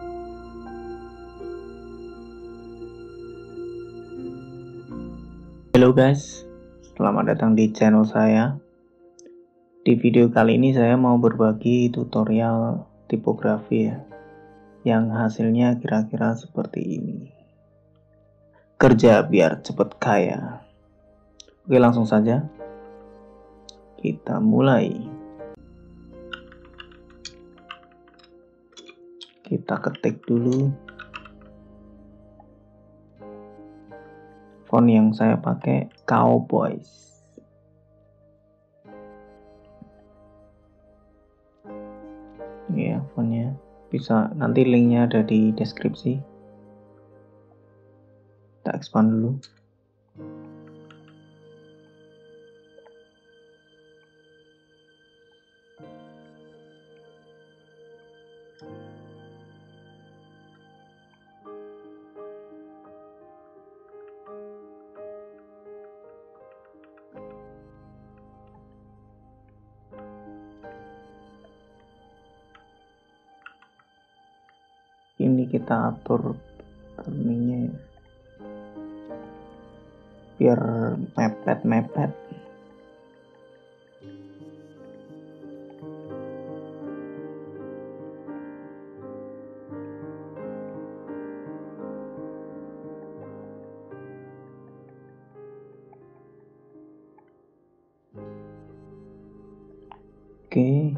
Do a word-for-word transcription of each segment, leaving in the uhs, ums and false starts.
Halo guys, selamat datang di channel saya. Di video kali ini saya mau berbagi tutorial tipografi ya, yang hasilnya kira-kira seperti ini. Kerja biar cepet kaya. Oke, langsung saja kita mulai. Kita ketik dulu font yang saya pakai, Cowboys. Ya, fontnya bisa, nanti linknya ada di deskripsi. Kita expand dulu. Ini kita atur kerningnya ya, biar mepet-mepet. Oke.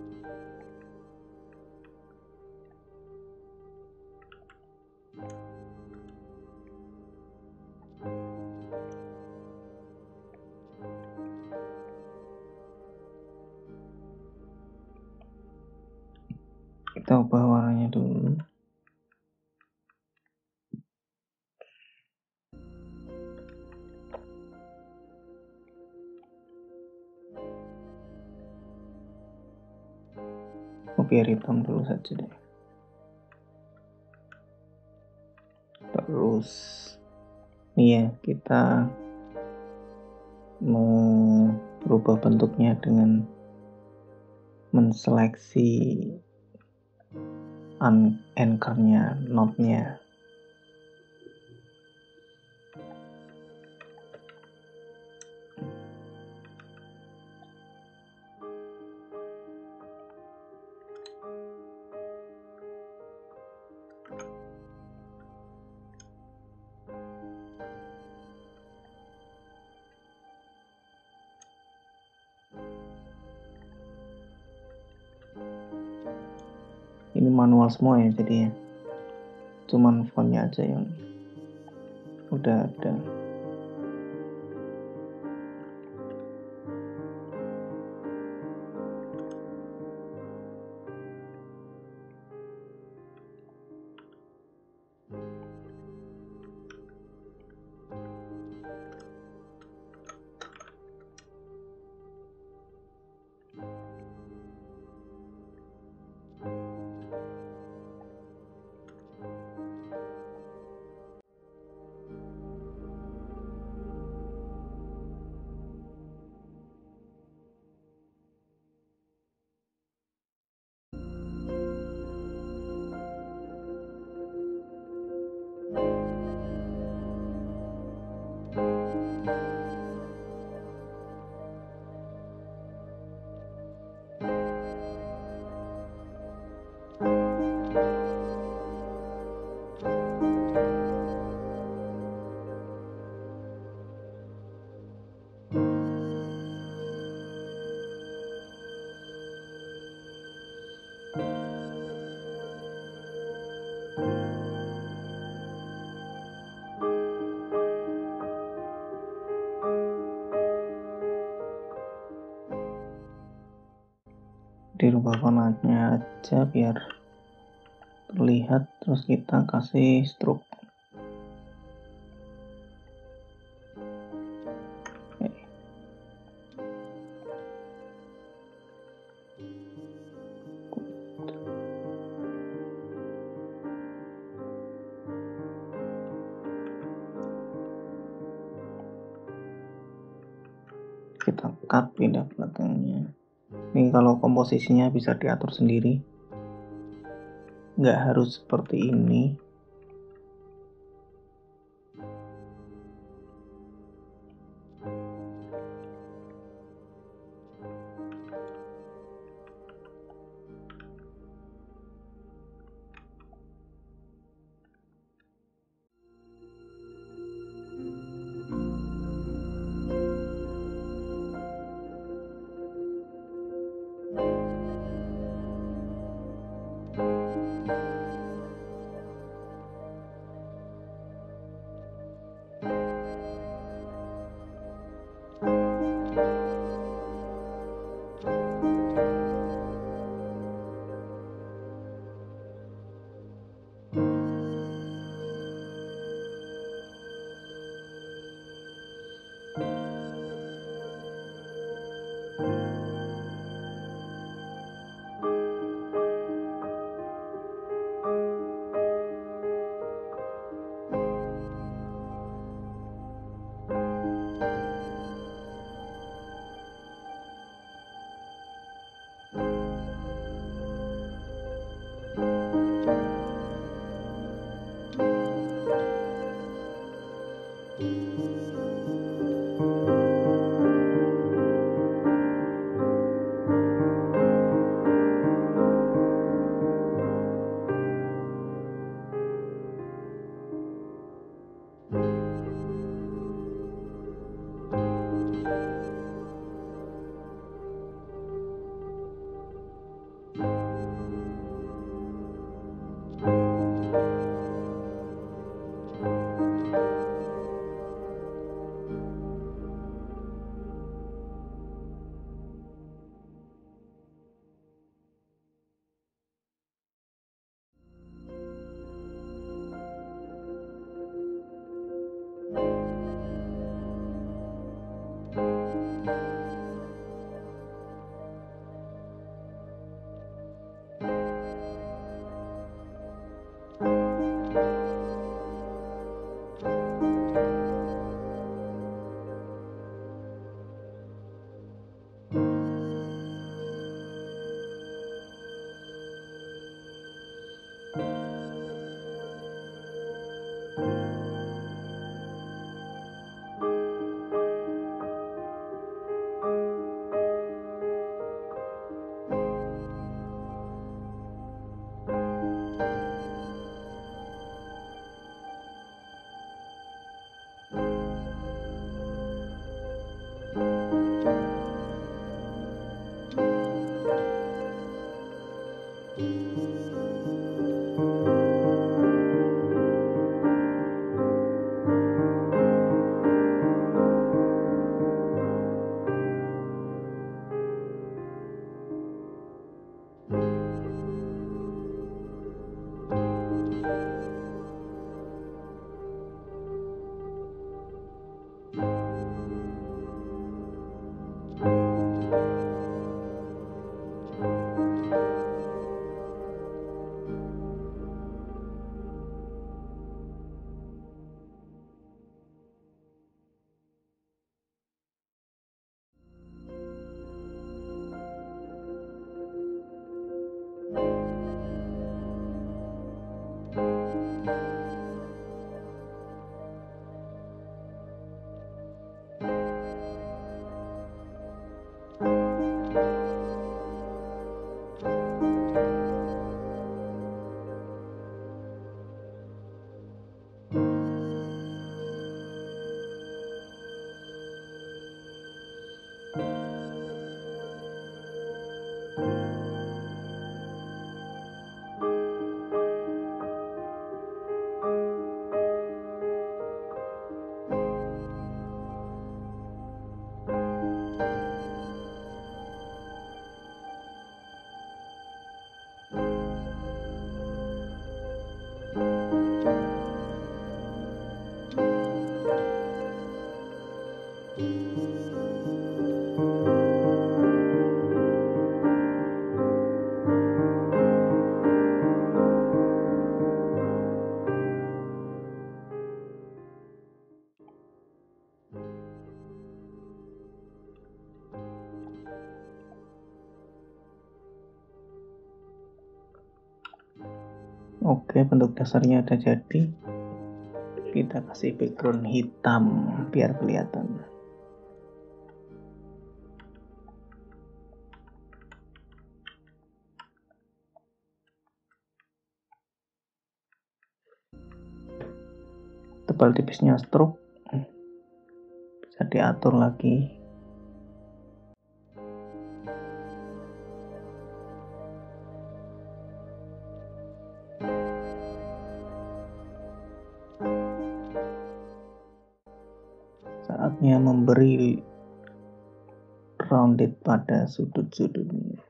Kita ubah warnanya dulu. Oh, biar hitam dulu saja deh. Terus nih ya, kita merubah bentuknya dengan menseleksi anchornya, notnya. Ini manual semua ya, jadi cuman fontnya aja yang udah ada. Dirubah warnanya aja biar terlihat, terus kita kasih stroke. Oke. Kita cut pindah belakangnya. Ini kalau komposisinya bisa diatur sendiri. nggak harus seperti ini. Oke, bentuk dasarnya udah jadi. Kita kasih background hitam biar kelihatan. Tebal tipisnya stroke bisa diatur lagi. Saatnya memberi rounded pada sudut-sudutnya.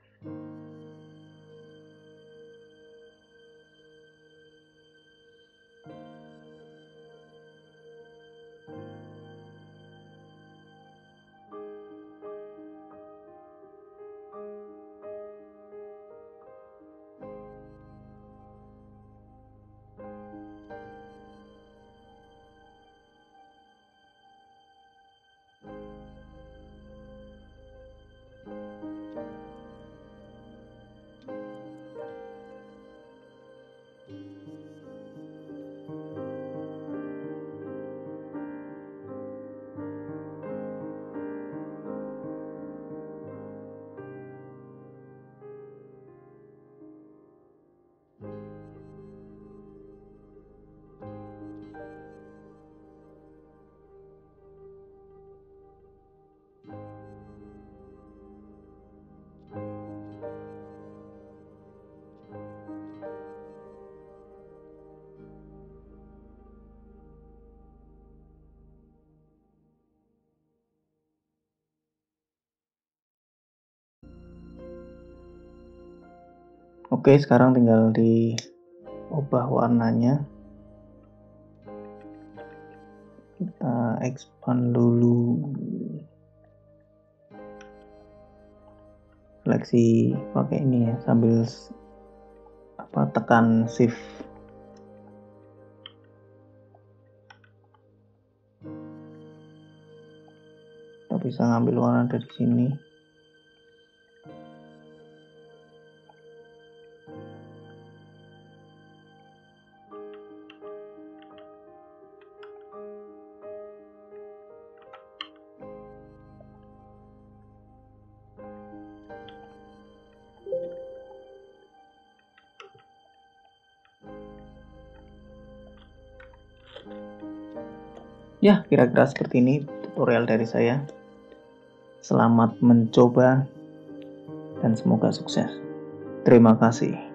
Oke, sekarang tinggal diubah warnanya. Kita expand dulu. Seleksi pakai ini ya, sambil apa tekan shift. Kita bisa ngambil warna dari sini. Ya, kira-kira seperti ini tutorial dari saya. Selamat mencoba dan semoga sukses. Terima kasih.